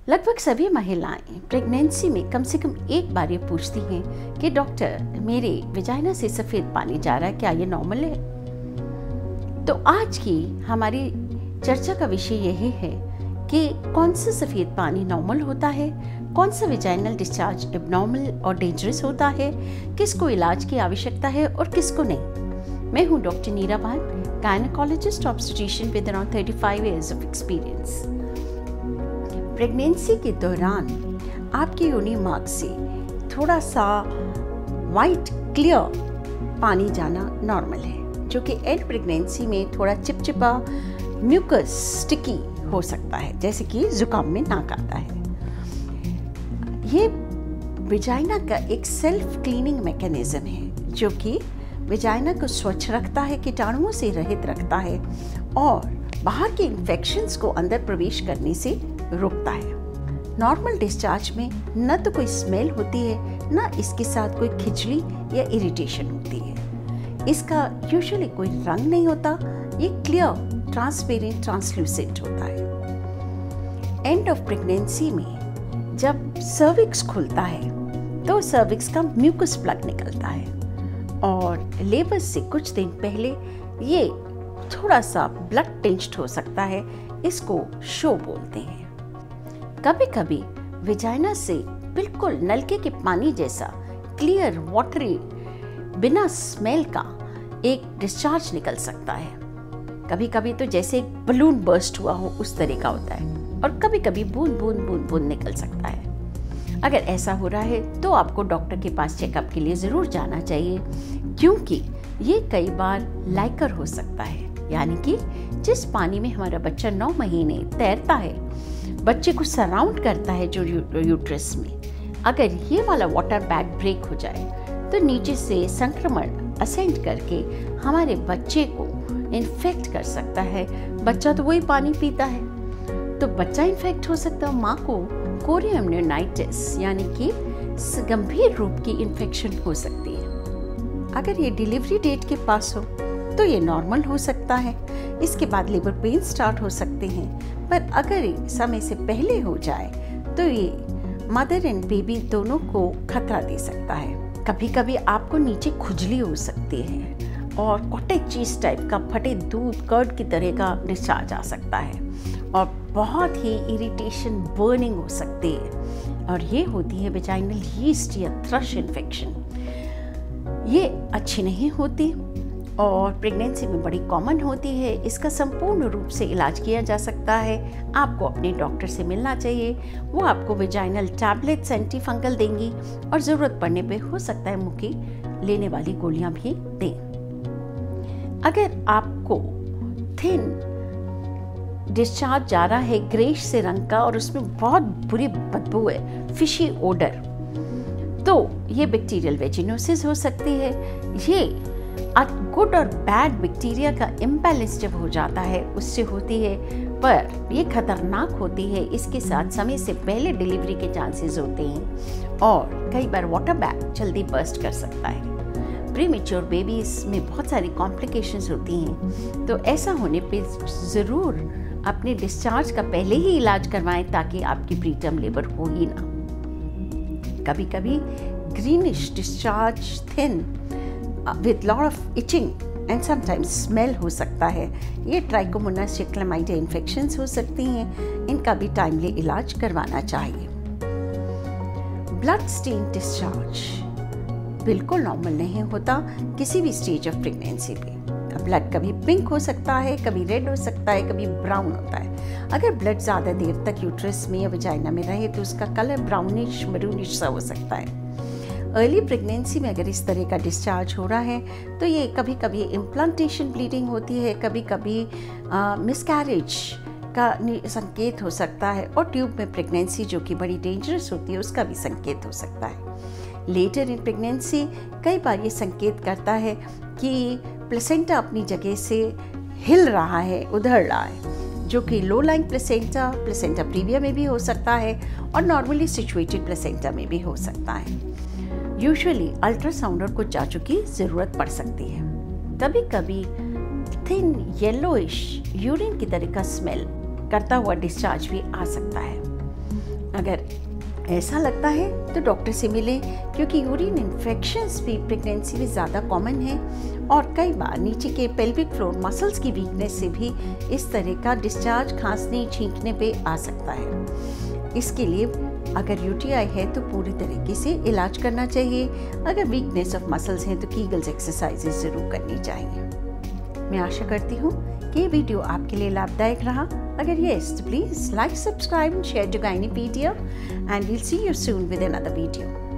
लगभग सभी महिलाएं प्रेगनेंसी में कम से कम एक बार ये पूछती हैं कि डॉक्टर, मेरे विजाइना से सफ़ेद पानी जा रहा है, क्या ये नॉर्मल है? तो आज की हमारी चर्चा का विषय यही है कि कौन सा सफ़ेद पानी नॉर्मल होता है, कौन सा विजाइनल डिस्चार्ज एबनॉर्मल और डेंजरस होता है, किसको इलाज की आवश्यकता है और किसको नहीं। मैं हूँ doctor Neera Bhan, gynaecologist obstetrician with around 35 years of experience। Pregnancy के दौरान आपके योनि मार्ग से थोड़ा सा वाइट क्लियर पानी जाना नॉर्मल है, जो कि एंड प्रेगनेंसी में थोड़ा चिपचिपा म्यूकस स्टिकी हो सकता है, जैसे कि जुकाम में नाक आता है। ये विजाइना का एक सेल्फ क्लीनिंग मैकेनिज्म है, जो कि विजाइना को स्वच्छ रखता है, कीटाणुओं से रहित रखता है और बाहर के इन्फेक्शंस को अंदर प्रवेश करने से रोकता है। नॉर्मल डिस्चार्ज में न तो कोई स्मेल होती है, न इसके साथ कोई खिचड़ी या इरिटेशन होती है। इसका यूजुअली कोई रंग नहीं होता, ये क्लियर, ट्रांसपेरेंट, ट्रांसल्यूसेंट होता है। एंड ऑफ प्रेगनेंसी में जब सर्विक्स खुलता है तो सर्विक्स का म्यूकस प्लग निकलता है और लेबर से कुछ दिन पहले ये थोड़ा सा ब्लड टिंच्ड हो सकता है, इसको शो बोलते हैं। कभी कभी विजाइना से बिल्कुल नलके के पानी जैसा क्लियर वाटरी बिना स्मेल का एक डिस्चार्ज निकल सकता है। कभी कभी तो जैसे एक बलून बर्स्ट हुआ हो उस तरह का होता है और कभी कभी बूंद बूंद बूंद बूंद निकल सकता है। अगर ऐसा हो रहा है तो आपको डॉक्टर के पास चेकअप के लिए ज़रूर जाना चाहिए, क्योंकि ये कई बार लाइकर हो सकता है, यानी कि जिस पानी में हमारा बच्चा 9 महीने तैरता है, बच्चे को सराउंड करता है जो यूट्रस में, अगर ये वाला वाटर बैग ब्रेक हो जाए तो नीचे से संक्रमण असेंड करके हमारे बच्चे को इन्फेक्ट कर सकता है। बच्चा तो वही पानी पीता है, तो बच्चा इन्फेक्ट हो सकता है, माँ को कोरियमनियोनाइटिस यानी कि गंभीर रूप की इन्फेक्शन हो सकती है। अगर ये डिलीवरी डेट के पास हो तो ये नॉर्मल हो सकता है, इसके बाद लेबर पेन स्टार्ट हो सकते हैं, पर अगर समय से पहले हो जाए तो ये मदर एंड बेबी दोनों को खतरा दे सकता है। कभी कभी आपको नीचे खुजली हो सकती है और कॉटेज चीज टाइप का फटे दूध कर्ड की तरह का डिस्चार्ज आ सकता है और बहुत ही इरिटेशन, बर्निंग हो सकती है, और ये होती है वेजाइनल यीस्ट या थ्रश इन्फेक्शन। ये अच्छी नहीं होती और प्रेगनेंसी में बड़ी कॉमन होती है। इसका संपूर्ण रूप से इलाज किया जा सकता है। आपको अपने डॉक्टर से मिलना चाहिए, वो आपको विजाइनल टैबलेट्स एंटी फंगल देंगी और ज़रूरत पड़ने पे हो सकता है मुंह की लेने वाली गोलियां भी दें। अगर आपको थिन डिस्चार्ज जा रहा है ग्रेश से रंग का और उसमें बहुत बुरी बदबू है, फिशी ओडर, तो ये बैक्टीरियल वेजिनोसिस हो सकती है। ये गुड और बैड बैक्टीरिया का इम्बैलेंस जब हो जाता है उससे होती है, पर ये खतरनाक होती है। इसके साथ समय से पहले डिलीवरी के चांसेस होते हैं और कई बार वाटर बैग जल्दी बर्स्ट कर सकता है। प्रीमेच्योर बेबीज में बहुत सारी कॉम्प्लिकेशंस होती हैं, तो ऐसा होने पे ज़रूर अपने डिस्चार्ज का पहले ही इलाज करवाएं ताकि आपकी प्रीटर्म लेबर हो ही ना। कभी कभी greenish discharge, thin with lot of itching and sometimes smell हो सकता है। ये ट्राइकोमोनास या क्लैमाइडिया इन्फेक्शंस हो सकती हैं, इनका भी टाइमली इलाज करवाना चाहिए। ब्लड स्टेन डिस्चार्ज बिल्कुल नॉर्मल नहीं होता किसी भी स्टेज ऑफ प्रेगनेंसी पे। ब्लड कभी पिंक हो सकता है, कभी रेड हो सकता है, कभी ब्राउन होता है। अगर ब्लड ज़्यादा देर तक यूट्रस में या वजाइना में रहे तो उसका कलर ब्राउनिश मरूनिश सा हो सकता है। अर्ली प्रेगनेंसी में अगर इस तरह का डिस्चार्ज हो रहा है तो ये कभी कभी इम्प्लांटेशन ब्लीडिंग होती है, कभी कभी मिसकैरेज का संकेत हो सकता है और ट्यूब में प्रेगनेंसी, जो कि बड़ी डेंजरस होती है, उसका भी संकेत हो सकता है। लेटर इन प्रेगनेंसी कई बार ये संकेत करता है कि प्लेसेंटा अपनी जगह से हिल रहा है, उधड़ रहा है, जो कि low lying placenta, placenta previa में भी हो सकता है और नॉर्मली सिचुएटेड प्लेसेंटा में भी हो सकता है। यूजुअली अल्ट्रासाउंडर को जांचों की ज़रूरत पड़ सकती है। कभी कभी थिन येलोइश यूरिन की तरह का स्मेल करता हुआ डिस्चार्ज भी आ सकता है। अगर ऐसा लगता है तो डॉक्टर से मिलें, क्योंकि यूरिन इन्फेक्शंस भी प्रेगनेंसी में ज़्यादा कॉमन है और कई बार नीचे के पेल्विक फ्लोर मसल्स की वीकनेस से भी इस तरह का डिस्चार्ज खांसने छींकने पे आ सकता है। इसके लिए अगर यूटीआई है तो पूरी तरीके से इलाज करना चाहिए। अगर वीकनेस ऑफ मसल्स हैं तो कीगल्स एक्सरसाइजेज ज़रूर करनी चाहिए। मैं आशा करती हूँ कि ये वीडियो आपके लिए लाभदायक रहा। अगर येस तो please like, subscribe and share to Gynaepedia, and we'll see you soon with another video.